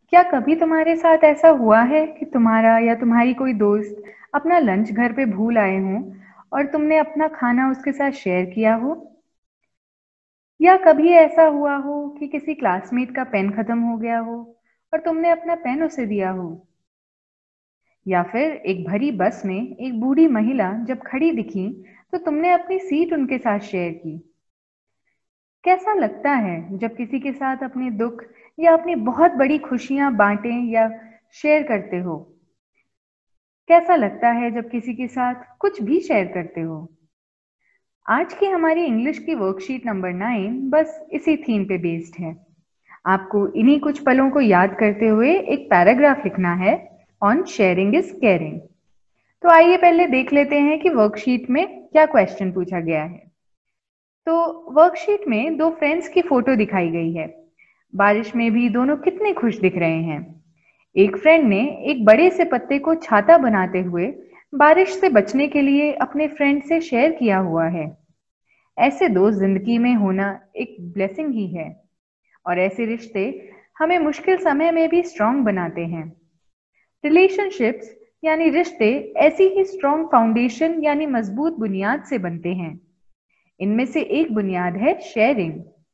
क्या कभी तुम्हारे साथ ऐसा हुआ है कि तुम्हारा या तुम्हारी कोई दोस्त अपना लंच घर पे भूल आए हों और तुमने अपना खाना उसके साथ शेयर किया हो? या कभी ऐसा हुआ हो कि किसी क्लासमेट का पेन खत्म हो गया हो और तुमने अपना पेन उसे दिया हो? या फिर एक भरी बस में एक बूढ़ी महिला जब खड़ी दिखी तो तुमने अपनी सीट उनके साथ शेयर की। कैसा लगता है जब किसी के साथ अपने दुख या अपनी बहुत बड़ी खुशियां बांटें या शेयर करते हो? कैसा लगता है जब किसी के साथ कुछ भी शेयर करते हो? आज की हमारी इंग्लिश की वर्कशीट नंबर 9 बस इसी थीम पे बेस्ड है। आपको इन्हीं कुछ पलों को याद करते हुए एक पैराग्राफ लिखना है ऑन शेयरिंग इज केयरिंग। तो आइए पहले देख लेते हैं कि वर्कशीट में क्या क्वेश्चन पूछा गया है। तो वर्कशीट में दो फ्रेंड्स की फोटो दिखाई गई है। बारिश में भी दोनों कितने खुश दिख रहे हैं। एक फ्रेंड ने एक बड़े से पत्ते को छाता बनाते हुए बारिश से बचने के लिए अपने फ्रेंड से शेयर किया हुआ है। ऐसे दोस्त जिंदगी में होना एक ब्लेसिंग ही है और ऐसे रिश्ते हमें मुश्किल समय में भी स्ट्रांग बनाते हैं। रिलेशनशिप्स यानी रिश्ते ऐसी ही स्ट्रांग फाउंडेशन यानी मजबूत बुनियाद से बनते हैं। इनमें से एक बुनियाद है शेयरिंग।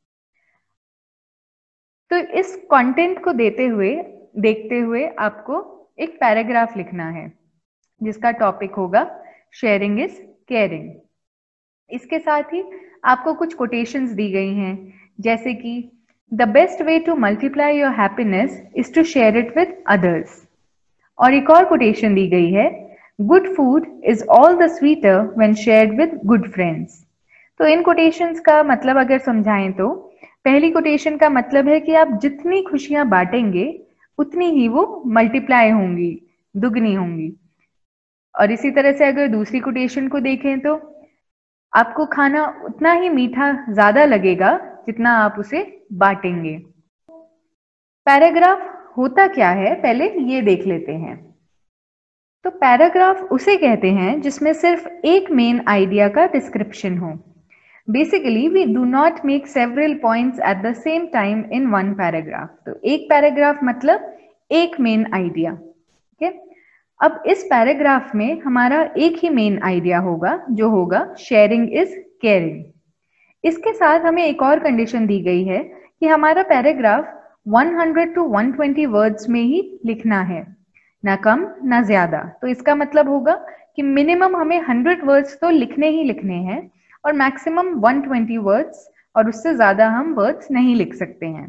तो इस कंटेंट को देखते हुए आपको एक पैराग्राफ लिखना है जिसका टॉपिक होगा शेयरिंग इज केयरिंग। इसके साथ ही आपको कुछ कोटेशंस दी गई हैं, जैसे कि the best way to multiply your happiness is to share it with others. और एक और कोटेशन दी गई है, good food is all the sweeter when shared with good friends. तो इन कोटेशंस का मतलब अगर समझाएं तो पहली कोटेशन का मतलब है कि आप जितनी खुशियां बांटेंगे उतनी ही वो मल्टीप्लाई होंगी, दुगनी होंगी। और इसी तरह से अगर दूसरी कोटेशन को देखें तो आपको खाना उतना ही मीठा ज्यादा लगेगा जितना आप उसे बांटेंगे। पैराग्राफ होता क्या है पहले ये देख लेते हैं। तो पैराग्राफ उसे कहते हैं जिसमें सिर्फ एक मेन आइडिया का डिस्क्रिप्शन हो। Basically we do not make several points at the same time in one paragraph. तो एक पैराग्राफ मतलब एक मेन आइडिया। ठीक है, अब इस पैराग्राफ में हमारा एक ही मेन आइडिया होगा जो होगा शेयरिंग इज केयरिंग। इसके साथ हमें एक और कंडीशन दी गई है कि हमारा पैराग्राफ 100 to 120 वर्ड्स में ही लिखना है, ना कम ना ज्यादा। तो इसका मतलब होगा कि मिनिमम हमें 100 वर्ड्स तो लिखने ही लिखने हैं और मैक्सिमम 120 वर्ड्स, और उससे ज्यादा हम वर्ड्स नहीं लिख सकते हैं।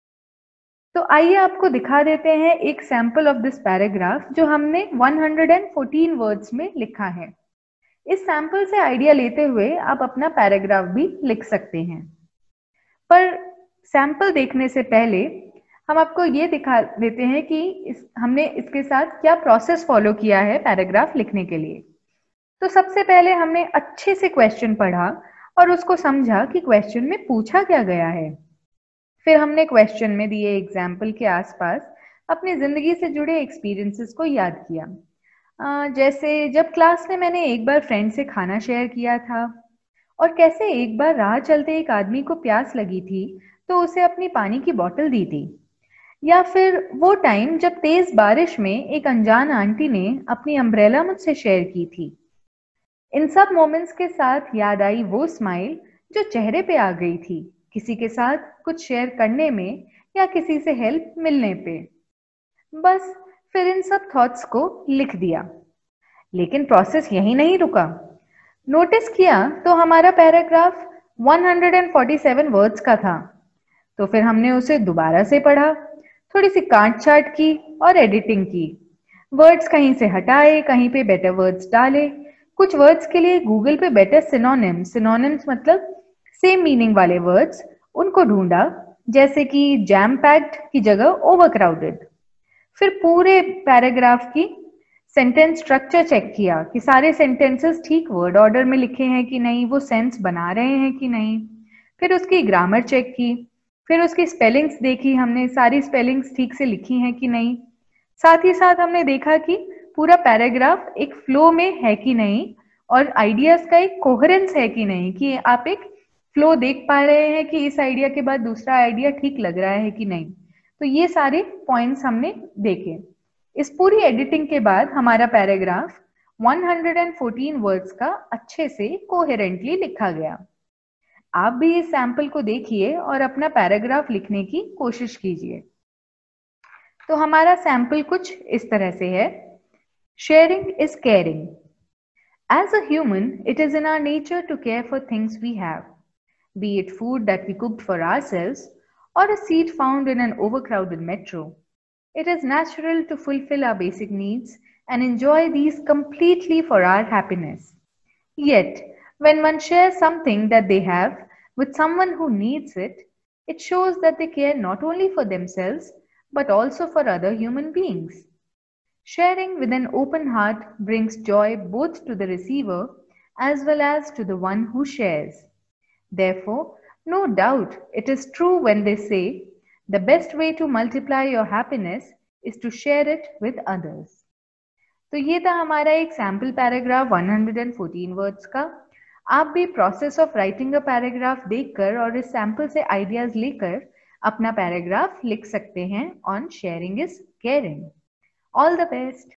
तो आइए आपको दिखा देते हैं एक सैंपल ऑफ दिस पैराग्राफ जो हमने 114 वर्ड्स में लिखा है। इस सैंपल से आइडिया लेते हुए आप अपना पैराग्राफ भी लिख सकते हैं। पर सैंपल देखने से पहले हम आपको ये दिखा देते हैं कि हमने इसके साथ क्या प्रोसेस फॉलो किया है पैराग्राफ लिखने के लिए। तो सबसे पहले हमने अच्छे से क्वेश्चन पढ़ा और उसको समझा कि क्वेश्चन में पूछा क्या गया है। फिर हमने क्वेश्चन में दिए एग्जाम्पल के आसपास अपनी जिंदगी से जुड़े एक्सपीरियंसेस को याद किया। जैसे जब क्लास में मैंने एक बार फ्रेंड से खाना शेयर किया था, और कैसे एक बार राह चलते एक आदमी को प्यास लगी थी तो उसे अपनी पानी की बोतल दी थी। या फिर वो टाइम जब तेज बारिश में एक अनजान आंटी ने अपनी अम्ब्रेला मुझसे शेयर की थी। इन सब मोमेंट्स के साथ याद आई वो स्माइल जो चेहरे पे आ गई थी किसी के साथ कुछ शेयर करने में या किसी से हेल्प मिलने पे। बस फिर इन सब थॉट्स को लिख दिया। लेकिन प्रोसेस यहीं नहीं रुका। नोटिस किया तो हमारा पैराग्राफ 147 वर्ड्स का था। तो फिर हमने उसे दोबारा से पढ़ा, थोड़ी सी काट छाट की और एडिटिंग की। वर्ड्स कहीं से हटाए, कहीं पे बेटर वर्ड्स डाले। कुछ वर्ड्स के लिए गूगल पे बेटर सिनोनिम्स मतलब सेम मीनिंग वाले वर्ड्स, उनको ढूंढा, जैसे कि जैम पैक्ड की जगह ओवरक्राउडेड। फिर पूरे पैराग्राफ की सेंटेंस स्ट्रक्चर चेक किया कि सारे सेंटेंसेस ठीक वर्ड ऑर्डर में लिखे हैं कि नहीं, वो सेंस बना रहे हैं कि नहीं। फिर उसकी ग्रामर चेक की, फिर उसकी स्पेलिंग्स देखी हमने, सारी स्पेलिंग्स ठीक से लिखी हैं कि नहीं। साथ ही साथ हमने देखा कि पूरा पैराग्राफ एक फ्लो में है कि नहीं और आइडियाज का एक कोहेरेंस है कि नहीं, कि आप एक फ्लो देख पा रहे हैं कि इस आइडिया के बाद दूसरा आइडिया ठीक लग रहा है कि नहीं। तो ये सारे पॉइंट्स हमने देखे। इस पूरी एडिटिंग के बाद हमारा पैराग्राफ 114 वर्ड्स का अच्छे से कोहेरेंटली लिखा गया। आप भी इस सैंपल को देखिए और अपना पैराग्राफ लिखने की कोशिश कीजिए। तो हमारा सैंपल कुछ इस तरह से है। Sharing is caring. As a human, it is in our nature to care for things we have, be it food that we cooked for ourselves or a seat found in an overcrowded metro. It is natural to fulfill our basic needs and enjoy these completely for our happiness. Yet, when one shares something that they have with someone who needs it, it shows that they care not only for themselves but also for other human beings. Sharing with an open heart brings joy both to the receiver as well as to the one who shares. Therefore, no doubt it is true when they say the best way to multiply your happiness is to share it with others. तो ये था हमारा एक sample paragraph 114 words का। आप भी process of writing a paragraph देखकर और इस सैम्पल से आइडियाज लेकर अपना पैराग्राफ लिख सकते हैं on sharing is caring. All the best.